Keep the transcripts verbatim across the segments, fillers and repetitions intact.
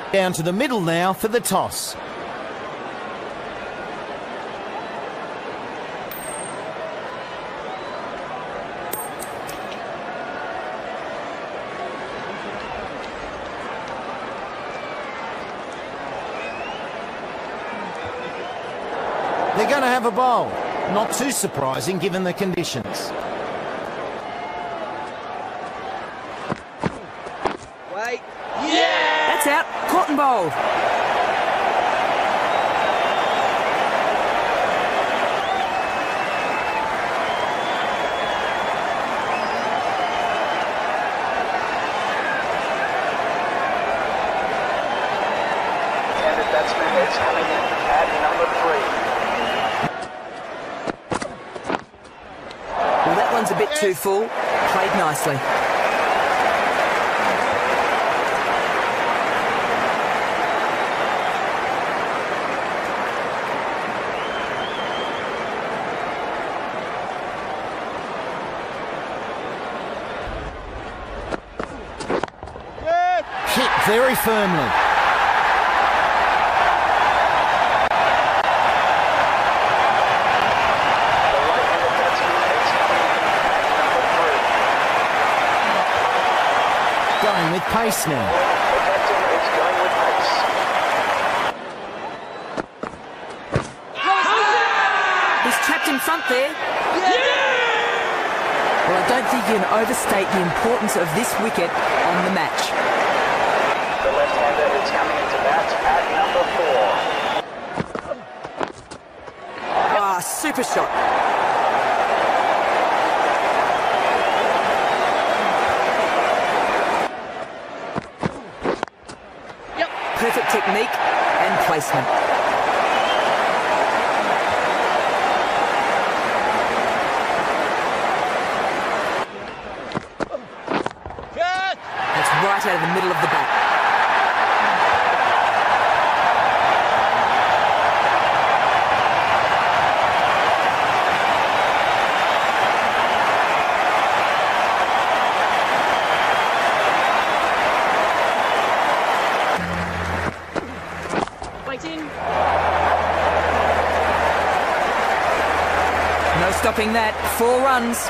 Down to the middle now for the toss. They're going to have a bowl. Not too surprising given the conditions. Wait. Yeah! That's out. Cotton bowl. And the batsman is coming in at number three. Well, that one's a bit too full. Played nicely. Hit very firmly. Going with pace now. The captain is going with pace. He's trapped in front there. Well, I don't think you can overstate the importance of this wicket on the match. The left-hander is coming into bat at number four. Ah, super shot. Perfect technique and placement. That's right out of the middle of the bat. No stopping that. Four runs.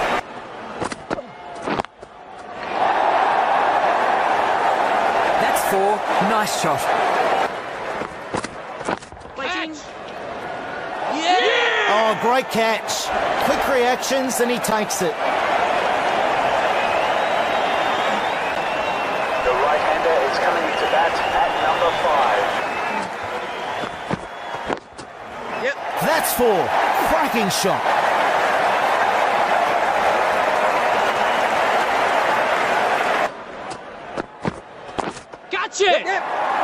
That's four. Nice shot. Oh, great catch. Quick reactions and he takes it. The right-hander is coming into bat at number five. Yep. That's four. Cracking shot. Gotcha! Yep, yep.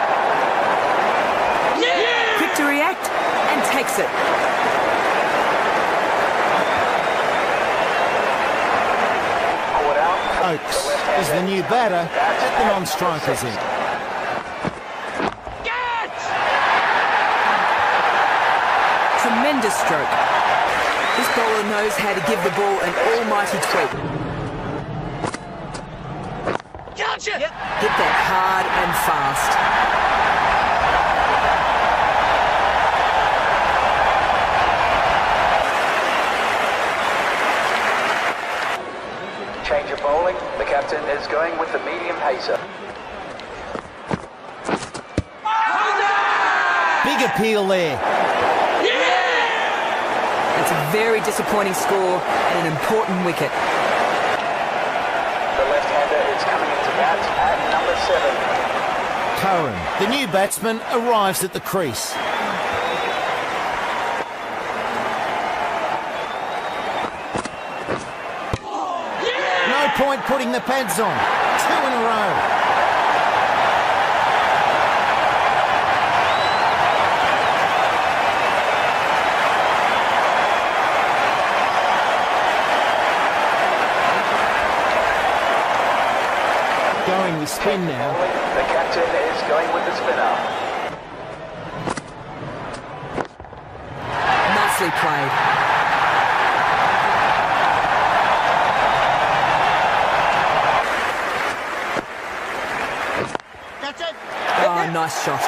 Yeah! Quick to react and takes it. Caught out. Oakes is the new batter. Get the non-strikers in. Tremendous stroke. This bowler knows how to give the ball an almighty tweak. Gotcha! Yep. Hit that hard and fast. Change of bowling. The captain is going with the medium pacer. Big appeal there. That's a very disappointing score and an important wicket. The left-hander is coming into bat at number seven. Curran, the new batsman, arrives at the crease. No point putting the pads on. Two in a row. Going with spin now. The captain is going with the spinner. Nicely played. nice shot.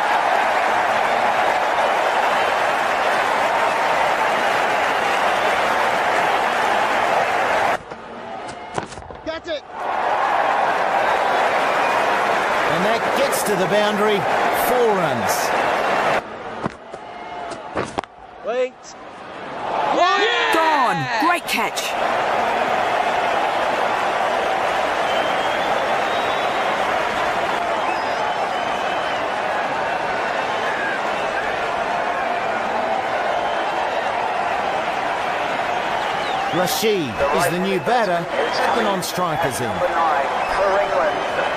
That's it. And that gets to the boundary. Four runs. Wait. Yeah! Gone. Great catch. Rashid is the new batter at the non-strikers end. Number nine for England.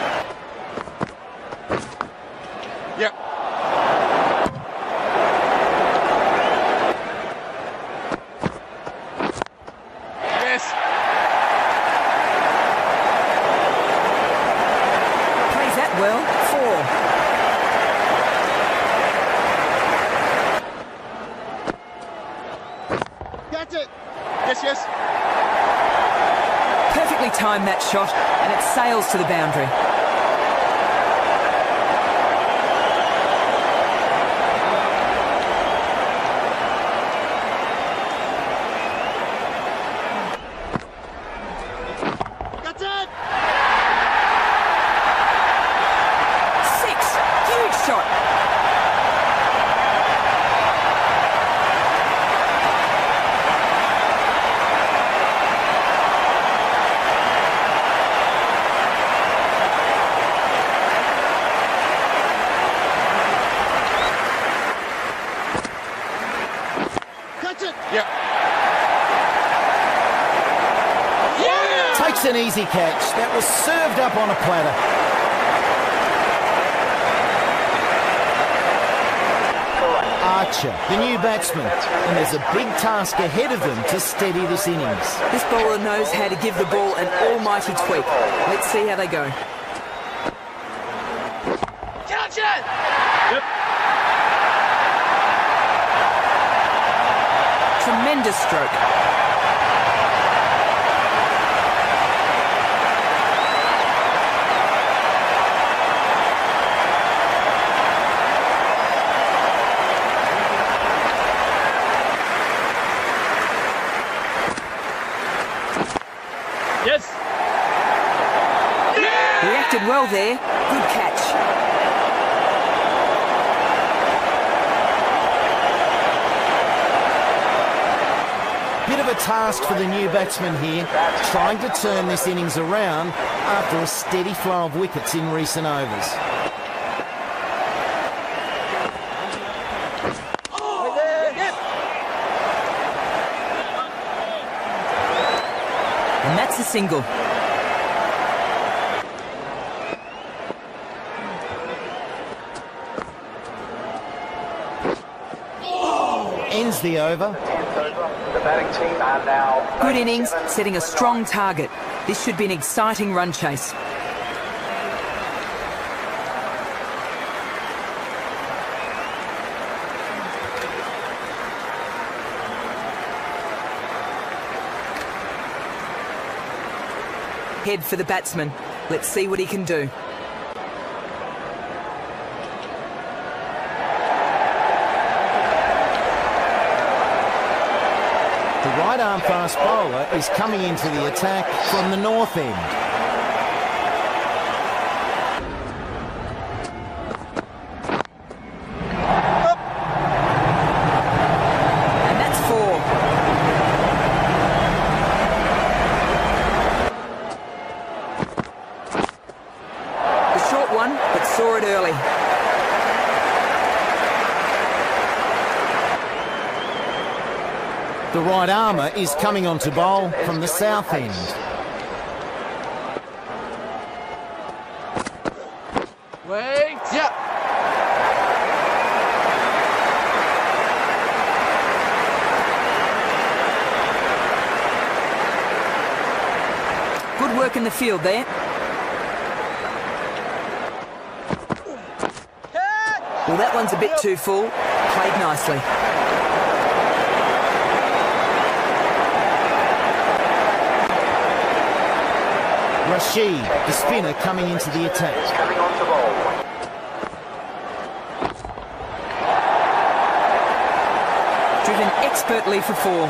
Yep. Yes. Plays that well. Four. That's it. Yes, yes. Perfectly timed that shot, and it sails to the boundary. That's it. Six. Huge shot. Catch it. Yep. Takes an easy catch. That was served up on a platter. Archer, the new batsman, and there's a big task ahead of them to steady this innings. This bowler knows how to give the ball an almighty tweak. Let's see how they go. Catch it. Yep. Tremendous stroke. Yes. Yeah. Reacted well there. Good catch. Bit of a task for the new batsman here, trying to turn this innings around after a steady flow of wickets in recent overs. Oh. Yep. And that's a single. Ends the over. tenth over. The batting team are now... Good innings, setting a strong target. This should be an exciting run chase. Head for the batsman. Let's see what he can do. The right-arm fast bowler is coming into the attack from the north end. And that's four. The short one, but saw it early. The right armour is coming on to bowl from the south end. Wait. Yeah. Good work in the field there. Well, that one's a bit too full. Played nicely. Rashid, the spinner, coming into the attack. Is coming on to bowl. expertly for four.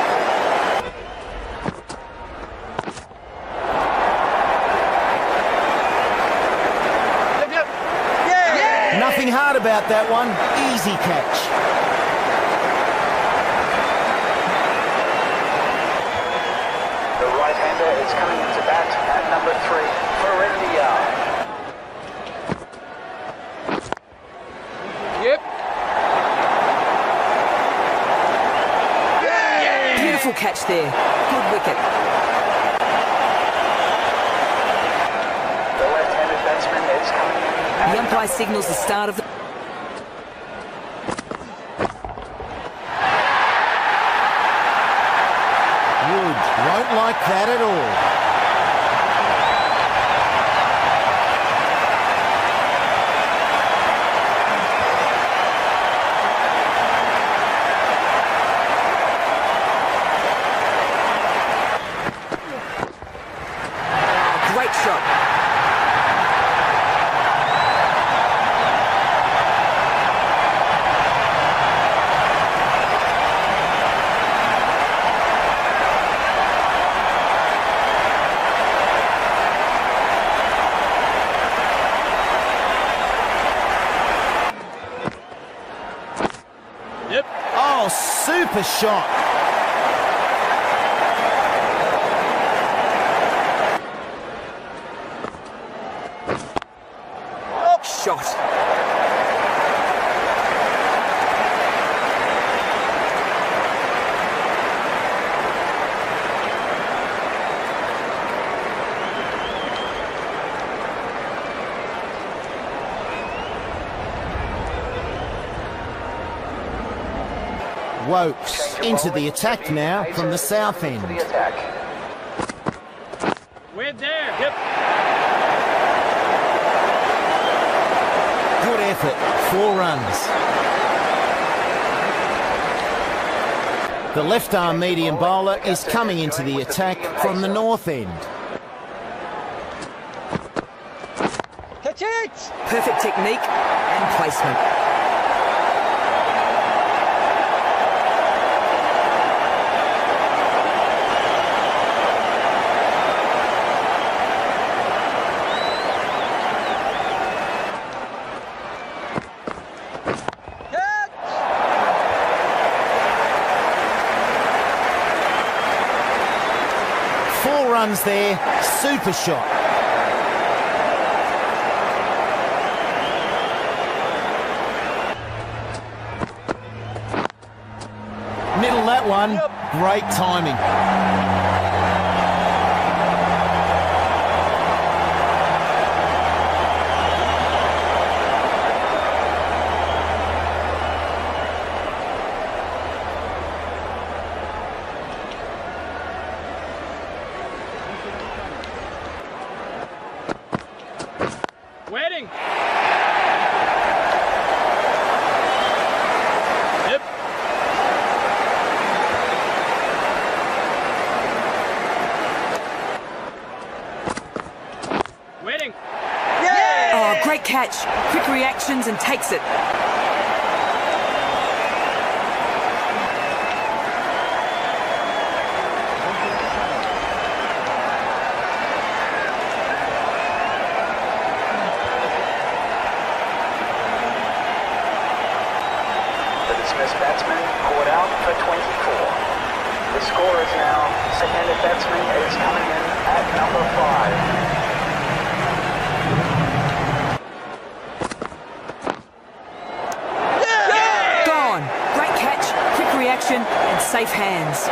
Nothing hard about that one. Easy catch. The right-hander is coming into bat at number three for India. Yep. Beautiful catch there. Good wicket. The left-handed batsman is coming in. The umpire signals the start of the... Wood won't like that at all. Oh, great shot. Yep. Oh, super shot. Shot. Wokes into the attack now from the south end. The attack. We're there. Yep. Good effort. Four runs. The left-arm medium bowler is coming into the attack from the north end. Catch it. Perfect technique and placement. Four runs there. Super shot. Middle that one. Great timing. Waiting. Yep. Waiting. Oh, great catch. Quick reactions and takes it. The dismissed batsman caught out for twenty-four. The score is now second batsman is coming in at number five. Gone. Great catch, quick reaction and safe hands.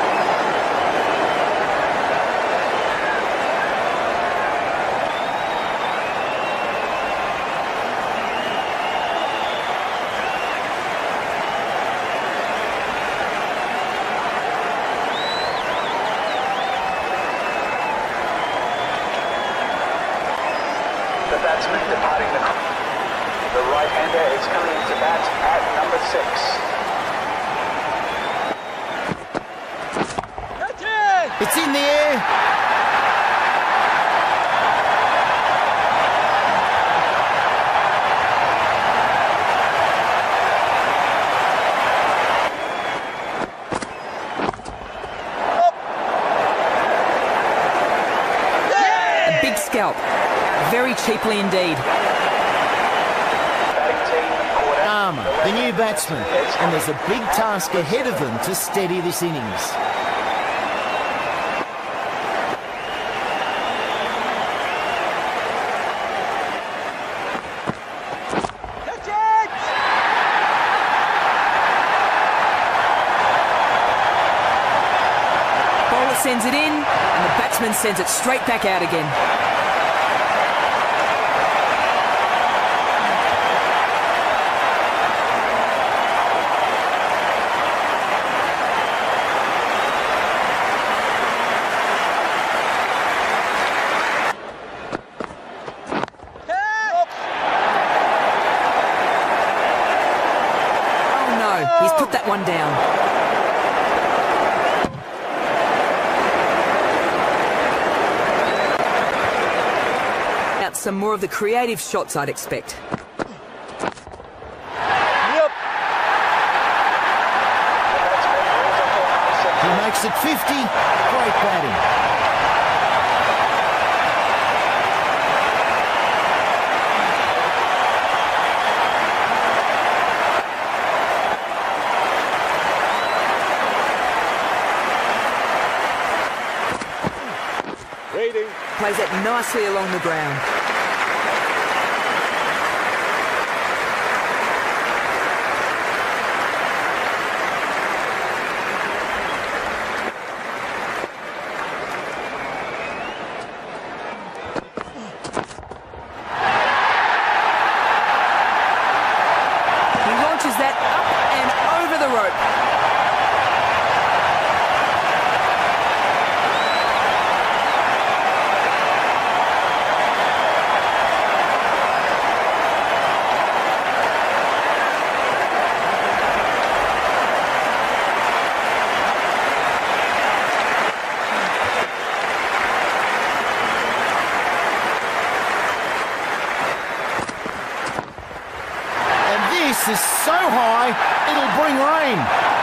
The batsman departing the court. The right-hander is coming into bat at number six. Catch it. It's in the air. cheaply indeed. Armour, the new batsman, and there's a big task ahead of them to steady this innings. Sends it in, and the batsman sends it straight back out again. Oh no, he's put that one down. Some more of the creative shots I'd expect. Yep. He makes it fifty. Great batting. Waiting. Plays it nicely along the ground. He launches that up and over the rope. This is so high, it'll bring rain.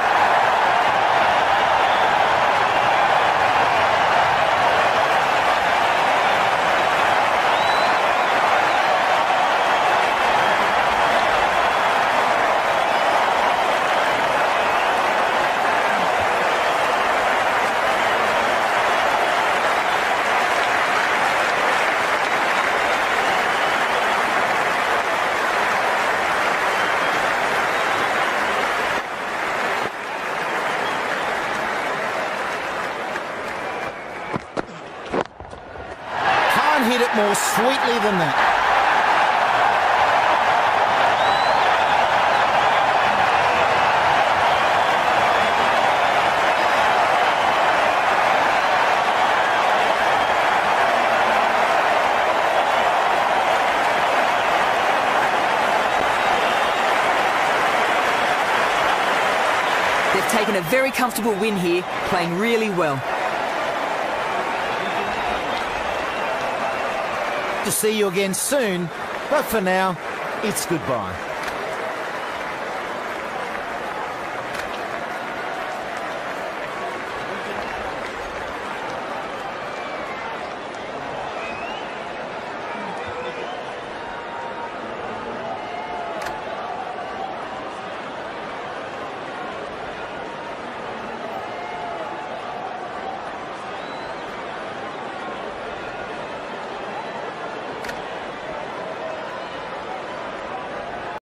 Hit it more sweetly than that. They've taken a very comfortable win here, playing really well. To see you again soon, but for now, it's goodbye.